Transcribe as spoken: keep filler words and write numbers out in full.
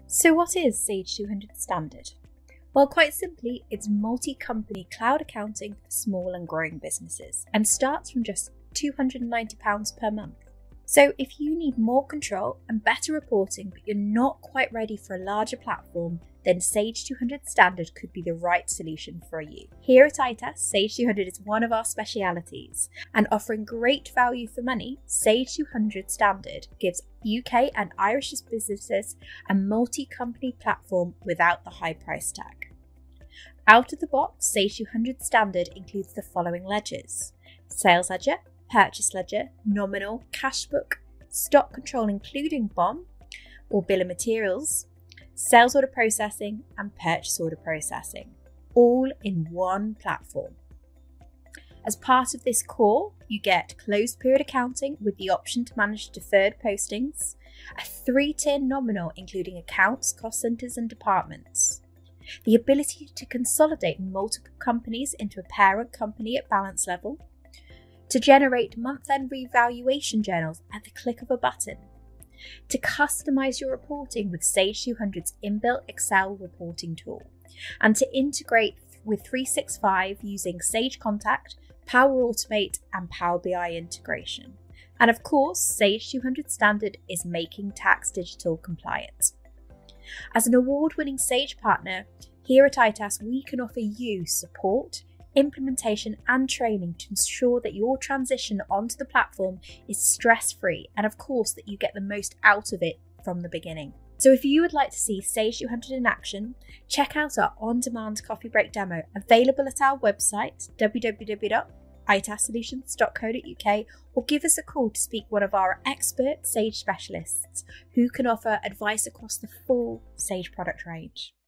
So what is Sage two hundred Standard? Well, quite simply, it's multi-company cloud accounting for small and growing businesses and starts from just two hundred ninety pounds per month. So if you need more control and better reporting, but you're not quite ready for a larger platform, then Sage two hundred Standard could be the right solution for you. Here at I T A S, Sage two hundred is one of our specialities, and offering great value for money, Sage two hundred Standard gives U K and Irish businesses a multi-company platform without the high price tag. Out of the box, Sage two hundred Standard includes the following ledgers: sales ledger, purchase ledger, nominal, cash book, stock control including B O M or bill of materials, sales order processing and purchase order processing, all in one platform. As part of this core, you get closed period accounting with the option to manage deferred postings, a three-tier nominal including accounts, cost centres and departments, the ability to consolidate multiple companies into a parent company at balance level, to generate month-end revaluation journals at the click of a button, to customize your reporting with Sage two hundred's inbuilt Excel reporting tool, and to integrate with three sixty-five using Sage Contact, Power Automate and Power B I integration. And of course, Sage two hundred Standard is making tax digital compliant. As an award-winning Sage partner, here at I T A S we can offer you support, implementation and training to ensure that your transition onto the platform is stress-free and of course that you get the most out of it from the beginning. So if you would like to see Sage two hundred in action, check out our on-demand coffee break demo available at our website w w w dot i t a s solutions dot co dot u k or give us a call to speak one of our expert Sage specialists who can offer advice across the full Sage product range.